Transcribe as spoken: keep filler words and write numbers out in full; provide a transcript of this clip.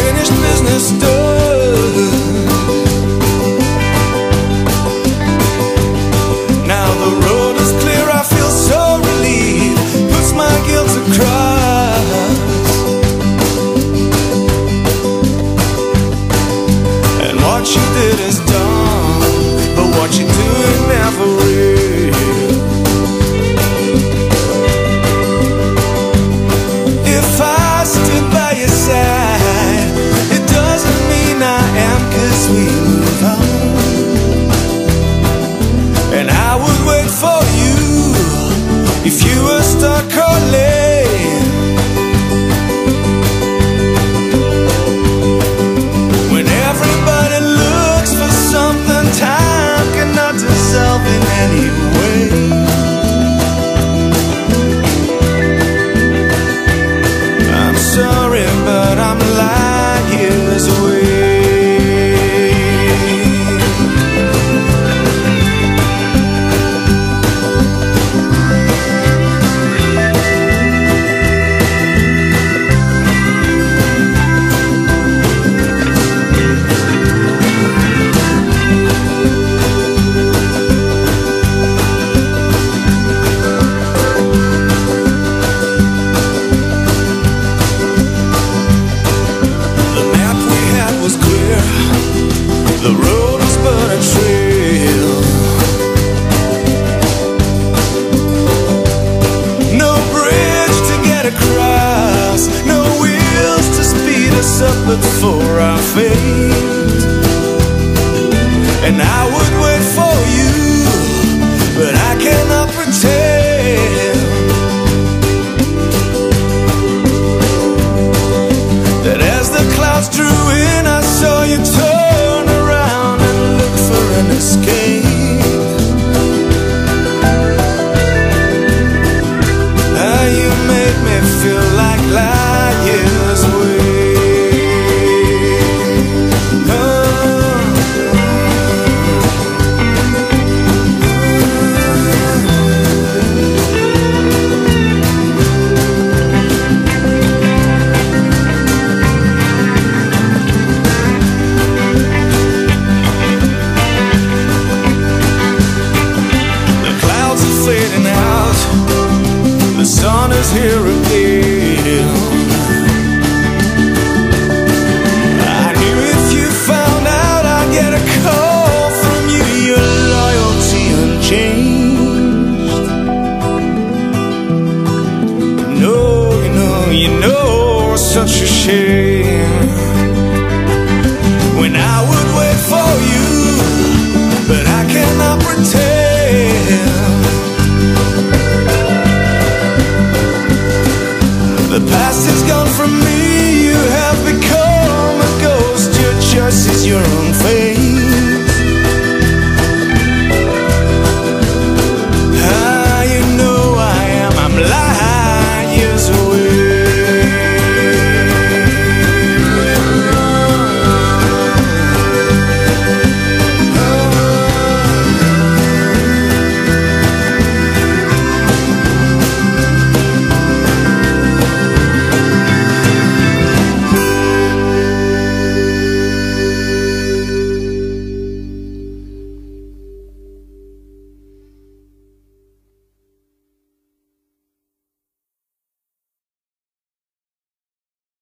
unfinished business done. Now the road is clear, I feel so relieved, puts my guilt across. And what you did is done, but what you do is never real. If I stood by your side, it doesn't mean I am, 'cause we move on. And I would wait for you if you were stuck or late. When everybody looks for something time cannot dissolve in any way. I'm sorry, but I'm light years away. The road was but a trail, no bridge to get across, no wheels to speed us up before our fate. And I would wait for you, but I cannot pretend